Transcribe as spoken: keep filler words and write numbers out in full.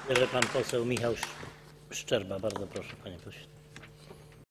Bierze pan poseł Michał Szczerba. Bardzo proszę, panie pośle.